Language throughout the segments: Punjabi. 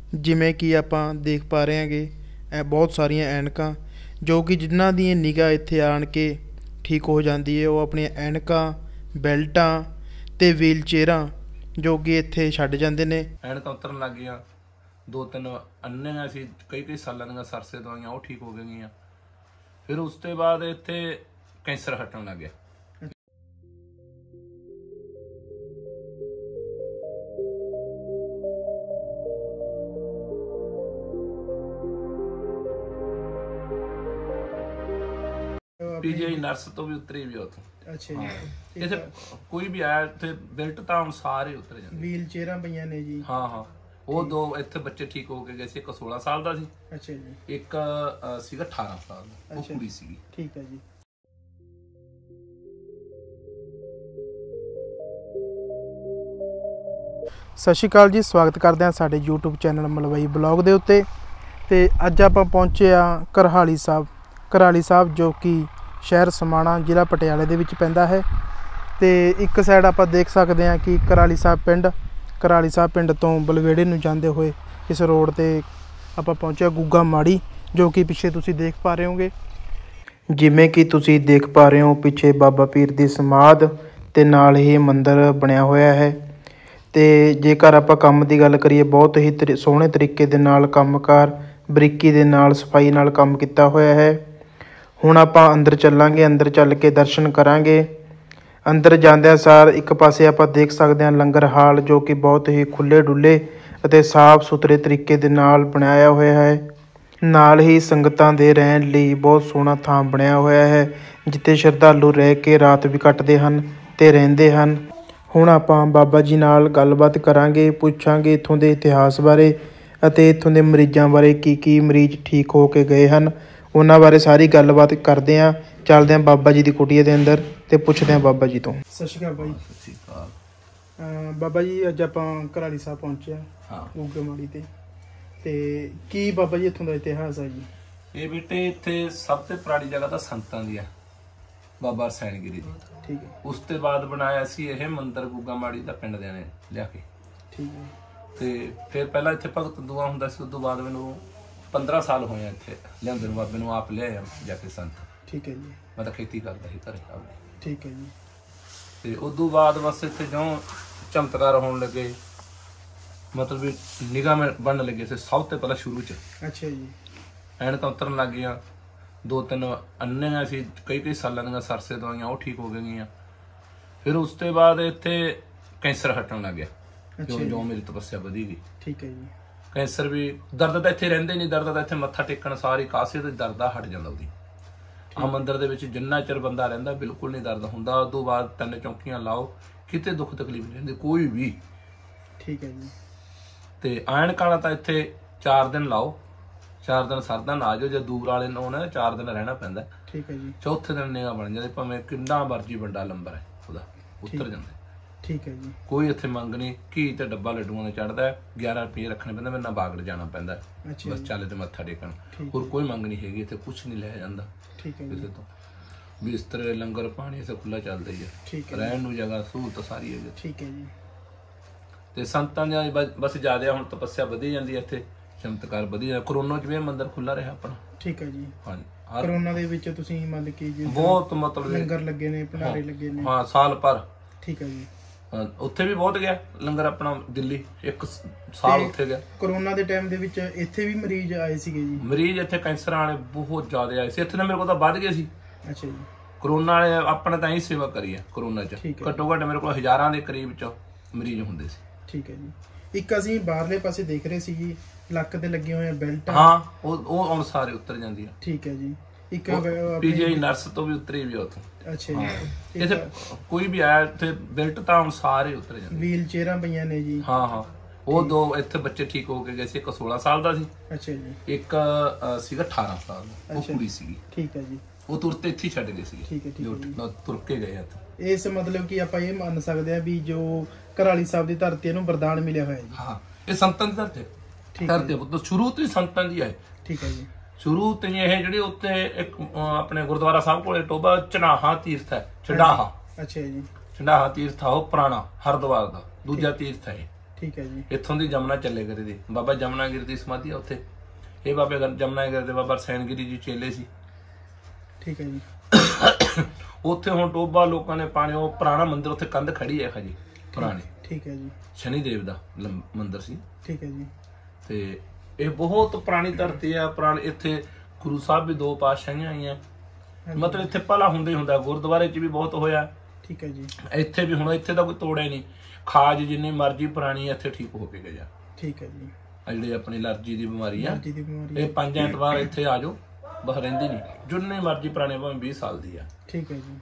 ਜਿਵੇਂ ਕਿ ਆਪਾਂ ਦੇਖ ਪਾ ਰਹੇ ਹਾਂਗੇ ਇਹ ਬਹੁਤ ਸਾਰੀਆਂ ਐਨਕਾਂ ਜੋ ਕਿ ਜਿਨ੍ਹਾਂ ਦੀ ਨਿਗਾਹ ਇੱਥੇ ਆਣ ਕੇ ਠੀਕ ਹੋ ਜਾਂਦੀ ਹੈ ਉਹ ਆਪਣੀਆਂ ਐਨਕਾਂ ਬੈਲਟਾਂ ਤੇ ਵੀਲ ਚੇਅਰਾਂ ਜੋ ਕਿ ਇੱਥੇ ਛੱਡ ਜਾਂਦੇ ਨੇ। ਐਨਕਾਂ ਉਤਰਨ ਲੱਗ ਗਈਆਂ, 2-3 ਅੰਨ੍ਹੀਆਂ ਸੀ ਕਈ ਸਾਲਾਂ ਦੀਆਂ ਸਰਸੇ ਦਵਾਈਆਂ ਉਹ ਠੀਕ ਹੋ ਗਈਆਂ। ਫਿਰ ਉਸ ਤੋਂ ਬਾਅਦ ਇੱਥੇ ਕੈਂਸਰ ਹਟਣ ਲੱਗ ਗਿਆ। पीजीआई नर्स तो भी उतरी भी उतो। अच्छा जी। इथे कोई भी आया इथे बेल्ट ਤਾਂ ਹੁਣ ਸਾਰੇ ਉਤਰ ਜਾਂਦੇ। ਵੀਲ ਚੇਅਰਾਂ ਪਈਆਂ ਨੇ ਜੀ। ਹਾਂ ਹਾਂ ਉਹ ਦੋ ਇੱਥੇ ਬੱਚੇ ਠੀਕ ਹੋ ਕੇ ਗਏ ਸੀ। ਇੱਕ 16 ਸਾਲ ਦਾ ਸੀ। ਅੱਛਾ ਜੀ। ਇੱਕ ਸੀਗਾ 18 ਸਾਲ ਦਾ, ਉਹ ਕੁੜੀ ਸੀਗੀ। ਠੀਕ ਹੈ ਜੀ। ਸਤਿ ਸ਼੍ਰੀ ਅਕਾਲ ਜੀ, ਸਵਾਗਤ ਕਰਦੇ ਹਾਂ ਸਾਡੇ YouTube ਚੈਨਲ ਮਲਵਈ ਬਲੌਗ ਦੇ ਉੱਤੇ। ਤੇ ਅੱਜ ਆਪਾਂ ਪਹੁੰਚੇ ਆ ਕਰਹਾਲੀ ਸਾਹਿਬ ਜੋ ਕਿ ਸ਼ਹਿਰ ਸਮਾਣਾ ਜ਼ਿਲ੍ਹਾ ਪਟਿਆਲੇ ਦੇ ਵਿੱਚ ਪੈਂਦਾ ਹੈ। ਤੇ ਇੱਕ ਸਾਈਡ ਆਪਾਂ ਦੇਖ ਸਕਦੇ ਹਾਂ ਕਿ ਕਰਹਾਲੀ ਸਾਹਿਬ ਪਿੰਡ ਤੋਂ ਬਲਵੇੜੇ ਨੂੰ ਜਾਂਦੇ ਹੋਏ ਇਸ ਰੋਡ ਤੇ ਆਪਾਂ ਪਹੁੰਚਿਆ ਗੁੱਗਾ ਮਾੜੀ ਜੋ ਕਿ ਪਿੱਛੇ ਤੁਸੀਂ ਦੇਖ ਪਾ ਰਹੇ ਹੋਗੇ। ਜਿਵੇਂ ਕਿ ਤੁਸੀਂ ਦੇਖ ਪਾ ਰਹੇ ਹੋ ਪਿੱਛੇ ਬਾਬਾ ਪੀਰ ਦੀ ਸਮਾਧ ਤੇ ਨਾਲ ਹੀ ਮੰਦਿਰ ਬਣਿਆ ਹੋਇਆ ਹੈ। ਤੇ ਜੇਕਰ ਆਪਾਂ ਕੰਮ ਦੀ ਗੱਲ ਕਰੀਏ ਬਹੁਤ ਹੀ ਸੋਹਣੇ ਤਰੀਕੇ ਦੇ ਨਾਲ ਕੰਮਕਾਰ ਬਰੀਕੀ ਦੇ ਨਾਲ ਸਫਾਈ ਨਾਲ ਕੰਮ ਕੀਤਾ ਹੋਇਆ ਹੈ। ਹੁਣ ਆਪਾਂ ਅੰਦਰ ਚੱਲਾਂਗੇ, ਅੰਦਰ ਚੱਲ ਕੇ ਦਰਸ਼ਨ ਕਰਾਂਗੇ। ਅੰਦਰ ਜਾਂਦਿਆਂ ਸਾਰ ਇੱਕ ਪਾਸੇ ਆਪਾਂ ਦੇਖ ਸਕਦੇ ਹਾਂ ਲੰਗਰ ਹਾਲ ਜੋ ਕਿ ਬਹੁਤ ਹੀ ਖੁੱਲ੍ਹੇ ਡੁੱਲੇ ਅਤੇ ਸਾਫ਼ ਸੁਥਰੇ ਤਰੀਕੇ ਦੇ ਨਾਲ ਬਣਾਇਆ ਹੋਇਆ ਹੈ। ਨਾਲ ਹੀ ਸੰਗਤਾਂ ਦੇ ਰਹਿਣ ਲਈ ਬਹੁਤ ਸੋਹਣਾ ਥਾਂ ਬਣਿਆ ਹੋਇਆ ਹੈ ਜਿੱਥੇ ਸ਼ਰਧਾਲੂ ਰਹਿ ਕੇ ਰਾਤ ਵੀ ਕੱਟਦੇ ਹਨ ਅਤੇ ਰਹਿੰਦੇ ਹਨ। ਹੁਣ ਆਪਾਂ ਬਾਬਾ ਜੀ ਨਾਲ ਗੱਲਬਾਤ ਕਰਾਂਗੇ, ਪੁੱਛਾਂਗੇ ਇੱਥੋਂ ਦੇ ਇਤਿਹਾਸ ਬਾਰੇ ਅਤੇ ਇੱਥੋਂ ਦੇ ਮਰੀਜ਼ਾਂ ਬਾਰੇ ਕੀ ਮਰੀਜ਼ ਠੀਕ ਹੋ ਕੇ ਗਏ ਹਨ ਉਹਨਾਂ ਬਾਰੇ ਸਾਰੀ ਗੱਲਬਾਤ ਕਰਦੇ ਹਾਂ। ਚੱਲਦੇ ਹਾਂ ਬਾਬਾ ਜੀ ਦੀ ਕੁਟੀਆ ਦੇ ਅੰਦਰ ਤੇ ਪੁੱਛਦੇ ਹਾਂ ਬਾਬਾ ਜੀ ਤੋਂ। ਸਤਿ ਸ਼੍ਰੀ ਅਕਾਲ ਬਾਈ। ਸਤਿ ਸ਼੍ਰੀ ਅਕਾਲ ਬਾਬਾ ਜੀ, ਅੱਜ ਆਪਾਂ ਕਰਹਾਲੀ ਸਾਹਿਬ ਪਹੁੰਚੇ ਹਾਂ ਗੁੱਗਾ ਮਾੜੀ ਤੇ ਕੀ ਬਾਬਾ ਜੀ ਇੱਥੋਂ ਦਾ ਇਤਿਹਾਸ ਹੈ ਜੀ? ਇਹ ਬੇਟੇ ਇੱਥੇ ਸਭ ਤੋਂ ਪੁਰਾਣੀ ਜਗ੍ਹਾ ਤਾਂ ਸੰਤਾਂ ਦੀ ਆ, ਬਾਬਾ ਰਸਾਇਣ ਗਿਰੀ ਦੀ। ਠੀਕ ਹੈ। ਉਸ ਤੋਂ ਬਾਅਦ ਬਣਾਇਆ ਸੀ ਇਹ ਮੰਦਿਰ ਗੁੱਗਾ ਮਾੜੀ ਦਾ ਪਿੰਡ ਦੇ ਨੇ ਲਿਆ ਕੇ। ਠੀਕ ਹੈ। ਤੇ ਫਿਰ ਪਹਿਲਾਂ ਇੱਥੇ ਭਗਤ ਦੁਆ ਹੁੰਦਾ ਸੀ। ਉਸ ਤੋਂ ਬਾਅਦ ਮੈਨੂੰ 15 ਸਾਲ ਹੋਏ ਆ ਇੱਥੇ ਲਿਆਂਦੇ ਨੂੰ, ਬਾਬੇ ਨੂੰ ਆਪ ਲਿਆਇਆ ਜਾ ਕੇ ਸੰਤ। ਠੀਕ ਹੈ ਜੀ। ਮੈਂ ਤਾਂ ਖੇਤੀ ਕਰਦਾ ਸੀ ਘਰੇ ਆਪਣੇ। ਠੀਕ ਹੈ ਜੀ। ਤੇ ਉਸ ਤੋਂ ਬਾਅਦ ਬਸ ਇੱਥੇ ਜਿਉਂ ਚਮਤਕਾਰ ਹੋਣ ਲੱਗੇ, ਮਤਲਬ ਵੀ ਨਿਗਾਹ ਬਣਨ ਲੱਗੇ ਸੀ ਸਭ ਤੋਂ ਪਹਿਲਾਂ ਸ਼ੁਰੂ 'ਚ। ਅੱਛਾ ਜੀ। ਐਨਕਾਂ ਉਤਰਨ ਲੱਗ ਗਈਆਂ, 2-3 ਅੰਨ੍ਹੀਆਂ ਸੀ ਕਈ ਸਾਲਾਂ ਦੀਆਂ ਸਰਸੇ ਦਵਾਈਆਂ ਉਹ ਠੀਕ ਹੋ ਗਈਆਂ। ਫਿਰ ਉਸ ਤੋਂ ਬਾਅਦ ਇੱਥੇ ਕੈਂਸਰ ਹਟਣ ਲੱਗ ਗਿਆ ਜੋ ਮੇਰੀ ਤਪੱਸਿਆ ਵਧੀ ਗਈ। ਠੀਕ ਹੈ ਜੀ। ਕੈਂਸਰ ਵੀ ਦਰਦ ਤਾਂ ਇੱਥੇ ਰਹਿੰਦੇ ਨਹੀਂ, ਦਰਦ ਤਾਂ ਇੱਥੇ ਮੱਥਾ ਟੇਕਣ ਸਾਰੀ ਕਾਸੇ ਤੇ ਦਰਦ ਹਟ ਜਾਂਦਾ ਉਹਦੀ। ਆ ਮੰਦਿਰ ਦੇ ਵਿੱਚ ਜਿੰਨਾ ਚਿਰ ਬੰਦਾ ਰਹਿੰਦਾ ਬਿਲਕੁਲ ਨਹੀਂ ਦਰਦ ਹੁੰਦਾ। ਉਸ ਤੋਂ ਬਾਅਦ 3 ਚੌਂਕੀਆਂ ਲਾਓ, ਕਿਤੇ ਦੁੱਖ ਤਕਲੀਫ ਨਹੀਂ ਰਹਿੰਦੀ ਕੋਈ ਵੀ। ਠੀਕ ਹੈ ਜੀ। ਤੇ ਐਨਕਾਂ ਤਾਂ ਇੱਥੇ 4 ਦਿਨ ਲਾਓ, 4 ਦਿਨ ਸਰਦਾ ਨਾ ਜਾਓ। ਜੇ ਦੂਰ ਵਾਲੇ ਨੂੰ 4 ਦਿਨ ਰਹਿਣਾ ਪੈਂਦਾ। ਠੀਕ ਹੈ ਜੀ। ਚੌਥੇ ਦਿਨ ਨਿਗਾਹ ਬਣ ਜਾਂਦੀ, ਭਾਵੇਂ ਕਿੰਨਾ ਮਰਜੀ ਵੱਡਾ ਲੰਬਰ ਹੈ ਉਹਦਾ ਉਤਰ ਜਾਂਦਾ। ਠੀਕ ਹੈ ਜੀ। ਕੋਈ ਇੱਥੇ ਮੰਗ ਨਹੀਂ, ਘੀ ਤੇ ਡੱਬਾ ਲੱਡੂਆਂ ਦਾ ਚੜ੍ਹਦਾ, 11 ਰੁਪਏ ਰੱਖਣੇ ਪੈਂਦੇ, ਮੇਰੇ ਨਾਲ ਬਾਗੜ ਜਾਣਾ ਪੈਂਦਾ ਬਸ ਚਾਲੇ ਤੇ ਮੱਥਾ ਟੇਕਣ। ਹੋਰ ਕੋਈ ਮੰਗ ਨਹੀਂ ਹੈਗੀ ਇੱਥੇ, ਕੁਛ ਨਹੀਂ ਲਿਆ ਜਾਂਦਾ ਕਿਸੇ ਤੋਂ। ਬਿਸਤਰੇ ਲੰਗਰ ਪਾਣੀ ਇੱਥੇ ਖੁੱਲਾ ਚੱਲਦਾ ਹੀ ਹੈ। ਰਹਿਣ ਨੂੰ ਜਗ੍ਹਾ ਸਹੂਲਤ ਸਾਰੀ ਹੈ। ਠੀਕ ਹੈ ਜੀ। ਤੇ ਸੰਤਾਂ ਦੀ ਬਸ ਜ਼ਿਆਦਾ ਹੁਣ ਤਪੱਸਿਆ ਵਧੀ ਜਾਂਦੀ ਹੈ ਇੱਥੇ, ਚਮਤਕਾਰ ਵਧੀਆ। ਕਰੋਨਾ 'ਚ ਵੀ ਮੰਦਿਰ ਖੁੱਲਾ ਰਿਹਾ ਆਪਣਾ। ਠੀਕ ਹੈ ਜੀ। ਹਾਂਜੀ। ਕਰੋਨਾ ਦੇ ਵਿੱਚ ਤੁਸੀਂ ਮਤਲਬ ਕਿ ਬਹੁਤ ਮਤਲਬ ਲੰਗਰ ਲੱਗੇ ਨੇ, ਭੰਡਾਰੇ ਲੱਗੇ ਨੇ। ਹਾਂ ਸਾਲ ਭਰ। ਠੀਕ ਹੈ ਜੀ। ਉੱਥੇ ਵੀ ਬਹੁਤ ਗਿਆ ਲੰਗਰ ਆਪਣਾ, ਦਿੱਲੀ 1 ਸਾਲ ਉੱਥੇ ਗਿਆ। ਕਰੋਨਾ ਦੇ ਟਾਈਮ ਦੇ ਵਿੱਚ ਇੱਥੇ ਵੀ ਮਰੀਜ਼ ਆਏ ਸੀਗੇ ਜੀ? ਮਰੀਜ਼ ਇੱਥੇ ਕੈਂਸਰ ਵਾਲੇ ਬਹੁਤ ਜ਼ਿਆਦਾ ਆਏ ਸੀ ਇੱਥੇ, ਤਾਂ ਮੇਰੇ ਕੋਲ ਤਾਂ ਵੱਧ ਗਏ ਸੀ। ਅੱਛਾ ਜੀ। ਕਰੋਨਾ ਵਾਲੇ ਆਪਣੇ ਤਾਂ ਹੀ ਸੇਵਾ ਕਰੀ ਹੈ ਕਰੋਨਾ 'ਚ, ਘੱਟੋ ਘੱਟ ਮੇਰੇ ਕੋਲ ਹਜ਼ਾਰਾਂ ਦੇ ਕਰੀਬ 'ਚ ਮਰੀਜ਼ ਹੁੰਦੇ ਸੀ। ਠੀਕ ਹੈ ਜੀ। ਇੱਕ ਅਸੀਂ ਬਾਹਰਲੇ ਪਾਸੇ ਦੇਖ ਰਹੇ ਸੀ ਜੀ ਲੱਕ ਤੇ ਲੱਗੇ ਹੋਏ ਬੈਲਟ। ਹਾਂ ਉਹ ਹੁਣ ਸਾਰੇ ਉਤਰ ਜਾਂਦੀ ਆ। ਠੀਕ ਹੈ ਜੀ। ਇੱਕ ਪੀਜੀਆਈ ਨਰਸ ਤੋਂ ਵੀ ਉਤਰੀ ਵੀ ਉੱਥੋਂ। ਅੱਛਾ ਜੀ। ਇੱਥੇ ਕੋਈ ਵੀ ਆਇਆ ਇੱਥੇ ਬੈਲਟ ਤਾਂ ਹੁਣ ਸਾਰੇ ਉਤਰ ਜਾਂਦੇ। ਵੀਲ ਚੇਅਰਾਂ ਪਈਆਂ ਨੇ ਜੀ। ਹਾਂ ਹਾਂ ਉਹ ਦੋ ਇੱਥੇ ਬੱਚੇ ਠੀਕ ਹੋ ਕੇ ਗਏ ਸੀ। ਇੱਕ 16 ਸਾਲ ਦਾ ਸੀ। ਅੱਛਾ ਜੀ। ਇੱਕ ਸੀਗਾ 18 ਸਾਲ ਦਾ, ਉਹ ਕੁੜੀ ਸੀਗੀ। ਠੀਕ ਹੈ ਜੀ। ਉਹ ਤੁਰਤੇ ਇੱਥੇ ਛੱਡ ਗਏ ਸੀ। ਠੀਕ ਹੈ। ਤੁਰ ਕੇ ਗਏ ਇੱਥੇ। ਇਸ ਮਤਲਬ ਕਿ ਆਪਾਂ ਇਹ ਮੰਨ ਸਕਦੇ ਆ ਵੀ ਜੋ ਕਰਹਾਲੀ ਸਾਹਿਬ ਦੀ ਧਰਤੀ ਨੂੰ ਵਰਦਾਨ ਮਿਲਿਆ ਹੋਇਆ ਜੀ। ਹਾਂ ਇਹ ਸੰਤਾਂ ਦੀ ਧਰਤੀ ਸ਼ੁਰੂ ਤੋਂ ਹੀ ਸੰਤਾਂ ਦੀ ਹੈ। ਠੀਕ ਹੈ ਜੀ। ਸ਼ੁਰੂ ਤੋਂ ਇਹ ਜਿਹੜੀ ਉੱਤੇ ਇੱਕ ਆਪਣੇ ਗੁਰਦੁਆਰਾ ਸਾਹਿਬ ਕੋਲੇ ਟੋਬਾ ਚਨਾਹਾ ਤੀਰਥ ਹੈ, ਚੰਡਾਹਾ। ਅੱਛਾ ਜੀ। ਚੰਡਾਹਾ ਤੀਰਥ ਆ ਉਹ ਪੁਰਾਣਾ ਹਰਿਦੁਆਰ ਦਾ ਦੂਜਾ ਤੀਰਥ ਹੈ। ਠੀਕ ਹੈ ਜੀ। ਇੱਥੋਂ ਦੀ ਜਮਨਾ ਚੱਲੇਗਿਰੀ ਦੀ, ਬਾਬਾ ਜਮਨਾਗਿਰੀ ਦੀ ਸਮਾਧੀ ਆ ਉੱਥੇ। ਇਹ ਬਾਬੇ ਜਮਨਾਗਿਰੀ ਦੇ ਬਾਬਾ ਸੈਣਗਿਰੀ ਜੀ ਚੇਲੇ ਸੀ। ਠੀਕ ਹੈ ਜੀ। ਉੱਥੇ ਹੁਣ ਟੋਬਾ ਲੋਕਾਂ ਨੇ ਪਾਣੀ, ਉਹ ਪੁਰਾਣਾ ਮੰਦਿਰ ਉੱਥੇ ਕੰਧ ਖੜੀ ਹੈ ਜੀ ਪੁਰਾਣੀ। ਠੀਕ ਹੈ ਜੀ। ਸ਼ਨੀ ਦੇਵ ਦਾ ਮੰਦਿਰ ਸੀ। ਠੀਕ ਹੈ ਜੀ। ਤੇ ਇਹ ਬਹੁਤ ਪੁਰਾਣੀ ਧਰਤੀ ਆ। ਪੁਰਾਣੇ ਇੱਥੇ ਗੁਰੂ ਸਾਹਿਬ ਵੀ 2 ਪਾਤਸ਼ਾਹੀਆਂ ਆਈਆਂ, ਮਤਲਬ ਇੱਥੇ ਭਲਾ ਹੁੰਦਾ ਹੀ ਹੁੰਦਾ। ਗੁਰਦੁਆਰੇ 'ਚ ਵੀ ਬਹੁਤ ਹੋਇਆ। ਠੀਕ ਹੈ ਜੀ। ਇੱਥੇ ਵੀ ਹੁਣ ਇੱਥੇ ਦਾ ਕੋਈ ਤੋੜਾ ਹੀ ਨਹੀਂ। ਖਾਜ ਜਿੰਨੀ ਮਰਜ਼ੀ ਪੁਰਾਣੀ ਇੱਥੇ ਠੀਕ ਹੋ ਕੇ ਗਿਆ। ਠੀਕ ਹੈ ਜੀ। ਆ ਜਿਹੜੀ ਆਪਣੀ ਐਲਰਜੀ ਦੀ ਬਿਮਾਰੀ ਆ, ਇਹ 5 ਐਤਵਾਰ ਇੱਥੇ ਆ ਜਾਓ, ਬਸ ਰਹਿੰਦੀ ਨਹੀਂ। ਜਿੰਨੇ ਮਰਜ਼ੀ ਪੁਰਾਣੇ, ਭਾਵੇਂ 20 ਸਾਲ ਦੀ ਆ। ਠੀਕ ਹੈ ਜੀ।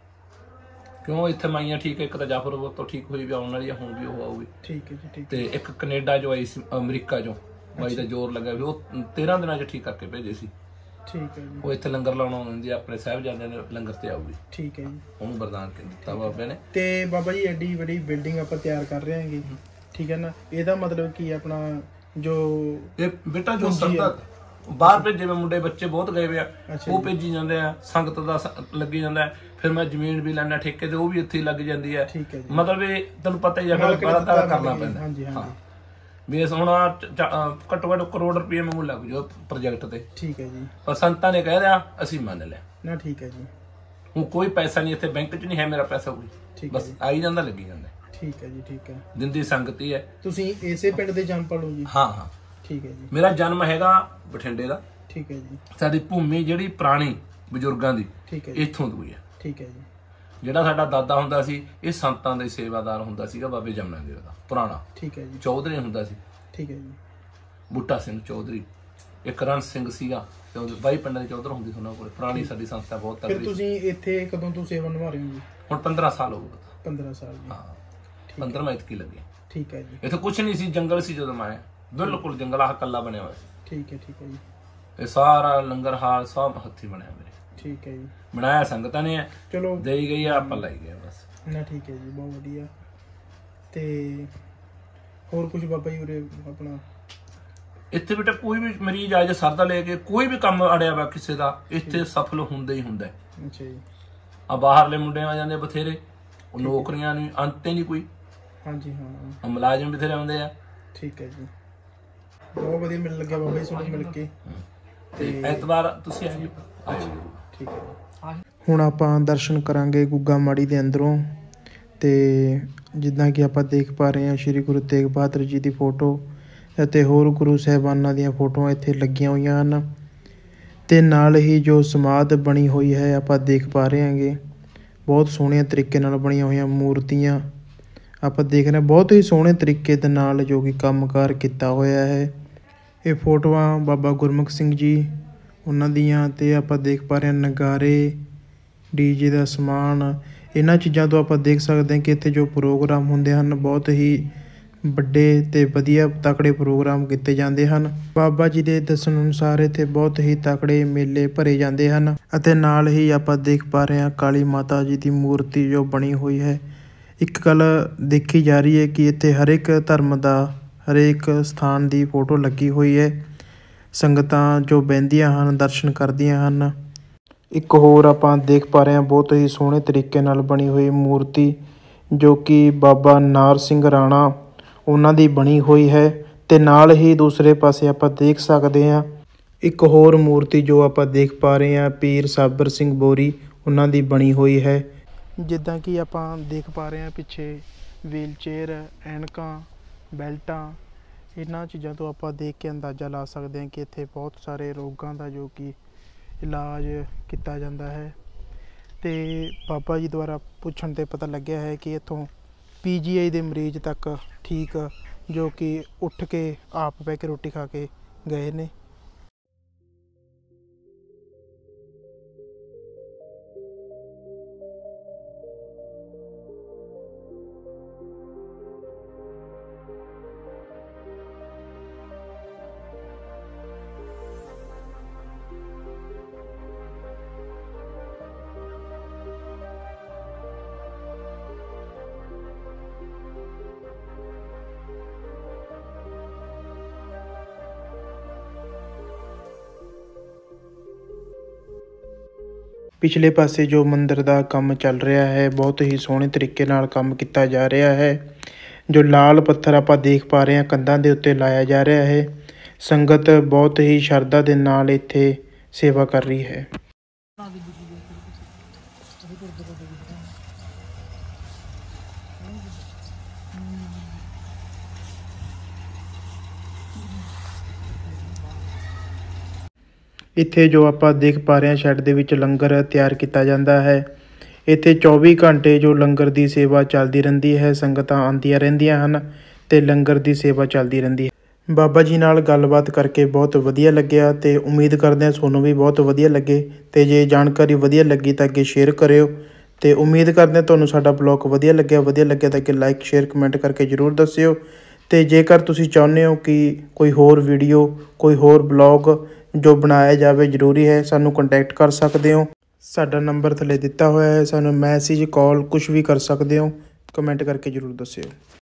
ਕਿਉਂ ਇੱਥੇ ਮਾਈਆਂ ਠੀਕ ਹੈ, ਇੱਕ ਤਾਂ ਜਾਫਰ ਤੋਂ ਠੀਕ ਹੋਈ ਵੀ ਆਉਣ ਵਾਲੀ ਆ, ਹੁਣ ਵੀ ਉਹ ਆਊਗੀ। ਠੀਕ ਹੈ ਜੀ। ਤੇ ਇੱਕ ਕੈਨੇਡਾ ਜੋ ਆਈ ਸੀ, ਅਮਰੀਕਾ ਚੋਂ ਬਾਈ ਦਾ ਜ਼ੋਰ ਲੱਗਾ ਵੀ ਉਹ 13 ਦਿਨਾਂ 'ਚ ਠੀਕ ਕਰਕੇ ਭੇਜੇ ਸੀ। ਠੀਕ ਹੈ ਜੀ। ਉਹ ਇੱਥੇ ਲੰਗਰ ਲਾਉਣਾ ਹੁੰਦੀ, ਆਪਣੇ ਸਾਹਿਬਜ਼ਾਦਿਆਂ ਦੇ ਲੰਗਰ ਤੇ ਆਊਗੀ। ਠੀਕ ਹੈ ਜੀ। ਉਹਨੂੰ ਵਰਦਾਨ ਦਿੱਤਾ ਬਾਬੇ ਨੇ। ਤੇ ਬਾਬਾ ਜੀ ਐਡੀ ਵੱਡੀ ਬਿਲਡਿੰਗ ਆਪਾਂ ਤਿਆਰ ਕਰ ਰਹੇ ਹਾਂਗੇ, ਠੀਕ ਹੈ ਨਾ, ਇਹਦਾ ਮਤਲਬ ਕੀ ਆਪਣਾ ਜੋ ਇਹ ਬੇਟਾ ਜੋ ਸੰਗਤ ਬਾਹਰ ਭੇਜੇ ਵੇ ਮੁੰਡੇ ਬੱਚੇ ਬਹੁਤ ਗਏ ਵੇ ਆ, ਉਹ ਭੇਜੀ ਜਾਂਦੇ ਆ, ਸੰਗਤ ਦਾ ਲੱਗੀ ਜਾਂਦਾ। ਫਿਰ ਮੈਂ ਜ਼ਮੀਨ ਵੀ ਲੈਣਾ ਠੇਕੇ ਤੇ, ਉਹ ਵੀ ਇੱਥੇ ਲੱਗ ਜਾਂਦੀ ਹੈ। ਮਤਲਬ ਇਹ ਤੈਨੂੰ ਪਤਾ ਹੀ ਆ, ਕਰਨਾ ਪੈਂਦਾ। ਵੀ ਹੁਣ ਘੱਟੋ ਘੱਟ ਕਰੋੜ ਰੁਪਏ ਮੈਨੂੰ ਲੱਗ ਜਾਓ ਪ੍ਰੋਜੈਕਟ ਤੇ। ਠੀਕ ਹੈ ਜੀ। ਪਰ ਸੰਤਾਂ ਨੇ ਕਹਿ ਦਿਆ, ਅਸੀਂ ਮੰਨ ਲਿਆ ਨਾ। ਠੀਕ ਹੈ ਜੀ। ਹੁਣ ਕੋਈ ਪੈਸਾ ਨਹੀਂ ਇੱਥੇ, ਬੈਂਕ 'ਚ ਨਹੀਂ ਹੈ ਮੇਰਾ ਪੈਸਾ ਕੋਈ, ਬਸ ਆਈ ਜਾਂਦਾ ਲੱਗੀ ਜਾਂਦਾ। ਠੀਕ ਹੈ ਜੀ। ਠੀਕ ਹੈ। ਦਿੰਦੀ ਸੰਗਤ ਹੀ ਹੈ। ਤੁਸੀਂ ਇਸੇ ਪਿੰਡ ਦੇ ਜੰਮਪਲ ਹੋ ਜੀ? ਹਾਂ ਹਾਂ। ਠੀਕ ਹੈ ਜੀ। ਮੇਰਾ ਜਨਮ ਹੈਗਾ ਬਠਿੰਡੇ ਦਾ। ਠੀਕ ਹੈ ਜੀ। ਸਾਡੀ ਭੂਮੀ ਜਿਹੜੀ ਪੁਰਾਣੀ ਬਜ਼ੁਰਗਾਂ ਦੀ, ਇੱਥੋਂ ਦੀ ਹੈ। ਠੀਕ ਹੈ ਜੀ। ਜਿਹੜਾ ਸਾਡਾ ਦਾਦਾ ਹੁੰਦਾ ਸੀ, ਇਹ ਸੰਤਾਂ ਦੇ ਸੇਵਾਦਾਰ ਹੁੰਦਾ ਸੀਗਾ, ਬਾਬੇ ਜਮਨਾਗਿਰੀ ਦਾ ਪੁਰਾਣਾ। ਠੀਕ ਹੈ ਜੀ। ਚੌਧਰੀ ਹੁੰਦਾ ਸੀ। ਠੀਕ ਹੈ ਜੀ। ਬੂਟਾ ਸਿੰਘ ਚੌਧਰੀ, ਇੱਕ ਰਣ ਸਿੰਘ ਸੀਗਾ, ਬਾਈ ਪਿੰਡਾਂ ਦੇ ਚੌਧਰ ਹੁੰਦੀ ਸੀ ਉਹਨਾਂ ਕੋਲ। ਪੁਰਾਣੀ ਸਾਡੀ ਸੰਸਥਾ ਬਹੁਤ ਤਕੜੀ। ਫਿਰ ਤੁਸੀਂ ਇੱਥੇ ਕਦੋਂ ਤੋਂ ਸੇਵਾ ਨਿਭਾ ਰਹੇ ਹੋ ਜੀ? ਹੁਣ 15 ਸਾਲ ਹੋ ਗਏ। 15 ਸਾਲ ਜੀ। ਹਾਂ, 15ਵਾਂ ਇਤਕੀ ਲੱਗੇ। ਠੀਕ ਹੈ ਜੀ। ਇੱਥੇ ਕੁਛ ਨਹੀਂ ਸੀ, ਜੰਗਲ ਸੀ ਜਦੋਂ ਮੈਂ ਆਇਆ, ਬਿਲਕੁਲ ਜੰਗਲ। ਆਹ ਕੱਲਾ ਬਣਿਆ ਹੋਇਆ ਸੀ। ਠੀਕ ਹੈ। ਠੀਕ ਹੈ ਜੀ। ਇਹ ਸਾਰਾ ਲੰਗਰ ਹਾਲ ਸਭ ਹੱਥੀਂ ਬਣਿਆ ਮੇਰੇ। ਠੀਕ ਹੈ ਜੀ। ਬਣਾਇਆ ਸੰਗਤਾਂ ਨੇ, ਚਲੋ ਦੇਈ ਗਈ ਆ, ਆਪਾਂ ਲਾਈ ਗਏ ਬਸ ਨਾ। ਠੀਕ ਹੈ ਜੀ, ਬਹੁਤ ਵਧੀਆ। ਤੇ ਹੋਰ ਕੁਝ ਬਾਬਾ ਜੀ ਉਰੇ ਆਪਣਾ ਇੱਥੇ ਬੇਟਾ ਕੋਈ ਵੀ ਮਰੀਜ਼ ਆ ਜਾ ਸਰਦਾ ਲੈ ਕੇ, ਕੋਈ ਵੀ ਕੰਮ ਅੜਿਆ ਵਾ ਕਿਸੇ ਦਾ, ਇੱਥੇ ਸਫਲ ਹੁੰਦਾ ਹੀ ਹੁੰਦਾ। ਅੱਛਾ ਜੀ। ਆ ਬਾਹਰਲੇ ਮੁੰਡੇ ਆ ਜਾਂਦੇ ਬਥੇਰੇ, ਉਹ ਨੌਕਰੀਆਂ ਨਹੀਂ, ਅੰਤ ਹੀ ਨਹੀਂ ਕੋਈ। ਹਾਂਜੀ ਹਾਂ। ਮੁਲਾਜ਼ਮ ਬਥੇਰੇ ਆਉਂਦੇ ਆ। ਠੀਕ ਹੈ ਜੀ। ਬਹੁਤ ਵਧੀਆ ਮਿਲ ਲੱਗਿਆ ਬਾਬਾ ਜੀ ਤੁਹਾਨੂੰ ਮਿਲ ਕੇ। ਤੇ ਐਤਵਾਰ ਤੁਸੀਂ ਆਇਓ। ਠੀਕ ਹੈ। ਹੁਣ ਆਪਾਂ ਦਰਸ਼ਨ ਕਰਾਂਗੇ ਗੁੱਗਾ ਮਾੜੀ ਦੇ ਅੰਦਰੋਂ। ਤੇ ਜਿੱਦਾਂ ਕਿ ਆਪਾਂ ਦੇਖ ਪਾ ਰਹੇ ਹਾਂ, ਸ਼੍ਰੀ ਗੁਰੂ ਤੇਗ ਬਹਾਦਰ ਜੀ ਦੀ ਫੋਟੋ ਅਤੇ ਹੋਰ ਗੁਰੂ ਸਾਹਿਬਾਨਾਂ ਦੀਆਂ ਫੋਟੋਆਂ ਇੱਥੇ ਲੱਗੀਆਂ ਹੋਈਆਂ ਹਨ। ਤੇ ਨਾਲ ਹੀ ਜੋ ਸਮਾਧ ਬਣੀ ਹੋਈ ਹੈ, ਆਪਾਂ ਦੇਖ ਪਾ ਰਹੇ ਹਾਂਗੇ, ਬਹੁਤ ਸੋਹਣੇ ਤਰੀਕੇ ਨਾਲ ਬਣੀਆਂ ਹੋਈਆਂ ਮੂਰਤੀਆਂ ਆਪਾਂ ਦੇਖ ਰਹੇ ਹਾਂ। ਬਹੁਤ ਹੀ ਸੋਹਣੇ ਤਰੀਕੇ ਦੇ ਨਾਲ ਜੋ ਕਿ ਕੰਮਕਾਰ ਕੀਤਾ ਹੋਇਆ ਹੈ। ਇਹ ਫੋਟੋਆਂ ਬਾਬਾ ਗੁਰਮੁਖ ਸਿੰਘ ਜੀ ਉਹਨਾਂ ਦੀਆਂ, ਤੇ ਆਪਾਂ ਦੇਖ ਪਾ ਰਹੇ ਹਾਂ ਨਗਾਰੇ, ਡੀਜੇ ਦਾ ਸਮਾਨ। ਇਹਨਾਂ ਚੀਜ਼ਾਂ ਤੋਂ ਆਪਾਂ ਦੇਖ ਸਕਦੇ ਹਾਂ ਕਿ ਇੱਥੇ ਜੋ ਪ੍ਰੋਗਰਾਮ ਹੁੰਦੇ ਹਨ, ਬਹੁਤ ਹੀ ਵੱਡੇ ਤੇ ਵਧੀਆ ਤਕੜੇ ਪ੍ਰੋਗਰਾਮ ਕੀਤੇ ਜਾਂਦੇ ਹਨ। ਬਾਬਾ ਜੀ ਦੇ ਦੱਸਣ ਅਨੁਸਾਰ ਇੱਥੇ ਬਹੁਤ ਹੀ ਤਕੜੇ ਮੇਲੇ ਭਰੇ ਜਾਂਦੇ ਹਨ। ਅਤੇ ਨਾਲ ਹੀ ਆਪਾਂ ਦੇਖ ਪਾ ਰਹੇ ਹਾਂ ਕਾਲੀ ਮਾਤਾ ਜੀ ਦੀ ਮੂਰਤੀ ਜੋ ਬਣੀ ਹੋਈ ਹੈ। ਇੱਕ ਗੱਲ ਦੇਖੀ ਜਾ ਰਹੀ ਹੈ ਕਿ ਇੱਥੇ ਹਰੇਕ ਧਰਮ ਦਾ, ਹਰੇਕ ਸਥਾਨ ਦੀ ਫੋਟੋ ਲੱਗੀ ਹੋਈ ਹੈ। ਸੰਗਤਾਂ ਜੋ ਬਹਿੰਦੀਆਂ ਹਨ, ਦਰਸ਼ਨ ਕਰਦੀਆਂ ਹਨ। ਇੱਕ ਹੋਰ ਆਪਾਂ ਦੇਖ ਪਾ ਰਹੇ ਹਾਂ ਬਹੁਤ ਹੀ ਸੋਹਣੇ ਤਰੀਕੇ ਨਾਲ ਬਣੀ ਹੋਈ ਮੂਰਤੀ, ਜੋ ਕਿ ਬਾਬਾ ਨਾਰ ਸਿੰਘ ਰਾਣਾ ਉਹਨਾਂ ਦੀ ਬਣੀ ਹੋਈ ਹੈ। ਤੇ ਨਾਲ ਹੀ ਦੂਸਰੇ ਪਾਸੇ ਆਪਾਂ ਦੇਖ ਸਕਦੇ ਹਾਂ ਇੱਕ ਹੋਰ ਮੂਰਤੀ ਜੋ ਆਪਾਂ ਦੇਖ ਪਾ ਰਹੇ ਹਾਂ, ਪੀਰ ਸਾਬਰ ਸਿੰਘ ਬੋਰੀ ਉਹਨਾਂ ਦੀ ਬਣੀ ਹੋਈ ਹੈ। ਜਿੱਦਾਂ ਕਿ ਆਪਾਂ ਦੇਖ ਪਾ ਰਹੇ ਹਾਂ ਪਿੱਛੇ ਵੀਲ ਚੇਅਰ, ਐਨਕਾਂ, ਬੈਲਟਾਂ, ਇਹਨਾਂ ਚੀਜ਼ਾਂ ਤੋਂ ਆਪਾਂ ਦੇਖ ਕੇ ਅੰਦਾਜ਼ਾ ਲਾ ਸਕਦੇ ਹਾਂ ਕਿ ਇੱਥੇ ਬਹੁਤ ਸਾਰੇ ਰੋਗਾਂ ਦਾ ਜੋ ਕਿ ਇਲਾਜ ਕੀਤਾ ਜਾਂਦਾ ਹੈ। ਤੇ ਬਾਬਾ ਜੀ ਦੁਆਰਾ ਪੁੱਛਣ 'ਤੇ ਪਤਾ ਲੱਗਿਆ ਹੈ ਕਿ ਇੱਥੋਂ PGI ਦੇ ਮਰੀਜ਼ ਤੱਕ ਠੀਕ, ਜੋ ਕਿ ਉੱਠ ਕੇ ਆਪ ਬਹਿ ਕੇ ਰੋਟੀ ਖਾ ਕੇ ਗਏ ਨੇ। ਪਿਛਲੇ ਪਾਸੇ ਜੋ ਮੰਦਿਰ ਦਾ ਕੰਮ ਚੱਲ ਰਿਹਾ ਹੈ, ਬਹੁਤ ਹੀ ਸੋਹਣੇ ਤਰੀਕੇ ਨਾਲ ਕੰਮ ਕੀਤਾ ਜਾ ਰਿਹਾ ਹੈ। ਜੋ ਲਾਲ ਪੱਥਰ ਆਪਾਂ ਦੇਖ ਪਾ ਰਹੇ ਹਾਂ ਕੰਧਾਂ ਦੇ ਉੱਤੇ ਲਾਇਆ ਜਾ ਰਿਹਾ ਹੈ। ਸੰਗਤ ਬਹੁਤ ਹੀ ਸ਼ਰਧਾ ਦੇ ਨਾਲ ਇੱਥੇ ਸੇਵਾ ਕਰ ਰਹੀ ਹੈ। ਇੱਥੇ ਜੋ ਆਪਾਂ ਦੇਖ ਪਾ ਰਹੇ ਹਾਂ ਸ਼ੈੱਡ ਦੇ ਵਿੱਚ ਲੰਗਰ ਤਿਆਰ ਕੀਤਾ ਜਾਂਦਾ ਹੈ। ਇੱਥੇ 24 ਘੰਟੇ ਜੋ ਲੰਗਰ ਦੀ ਸੇਵਾ ਚੱਲਦੀ ਰਹਿੰਦੀ ਹੈ। ਸੰਗਤਾਂ ਆਉਂਦੀਆਂ ਰਹਿੰਦੀਆਂ ਹਨ ਅਤੇ ਲੰਗਰ ਦੀ ਸੇਵਾ ਚੱਲਦੀ ਰਹਿੰਦੀ ਹੈ। ਬਾਬਾ ਜੀ ਨਾਲ ਗੱਲਬਾਤ ਕਰਕੇ ਬਹੁਤ ਵਧੀਆ ਲੱਗਿਆ ਅਤੇ ਉਮੀਦ ਕਰਦੇ ਹਾਂ ਤੁਹਾਨੂੰ ਵੀ ਬਹੁਤ ਵਧੀਆ ਲੱਗੇ। ਅਤੇ ਜੇ ਜਾਣਕਾਰੀ ਵਧੀਆ ਲੱਗੀ ਤਾਂ ਅੱਗੇ ਸ਼ੇਅਰ ਕਰਿਓ ਅਤੇ ਉਮੀਦ ਕਰਦੇ ਹਾਂ ਤੁਹਾਨੂੰ ਸਾਡਾ ਬਲੌਗ ਵਧੀਆ ਲੱਗਿਆ ਤਾਂ ਅੱਗੇ ਲਾਈਕ ਸ਼ੇਅਰ ਕਮੈਂਟ ਕਰਕੇ ਜ਼ਰੂਰ ਦੱਸਿਓ। ਅਤੇ ਜੇਕਰ ਤੁਸੀਂ ਚਾਹੁੰਦੇ ਹੋ ਕਿ ਕੋਈ ਹੋਰ ਵੀਡੀਓ ਕੋਈ ਹੋਰ ਬਲੌਗ ਜੋ ਬਣਾਇਆ ਜਾਵੇ ਜ਼ਰੂਰੀ ਹੈ ਸਾਨੂੰ ਕੰਟੈਕਟ ਕਰ ਸਕਦੇ ਹੋ। ਸਾਡਾ ਨੰਬਰ ਥੱਲੇ ਦਿੱਤਾ ਹੋਇਆ ਹੈ। ਸਾਨੂੰ ਮੈਸੇਜ ਕਾਲ ਕੁਛ ਵੀ ਕਰ ਸਕਦੇ ਹੋ। ਕਮੈਂਟ ਕਰਕੇ ਜ਼ਰੂਰ ਦੱਸਿਓ।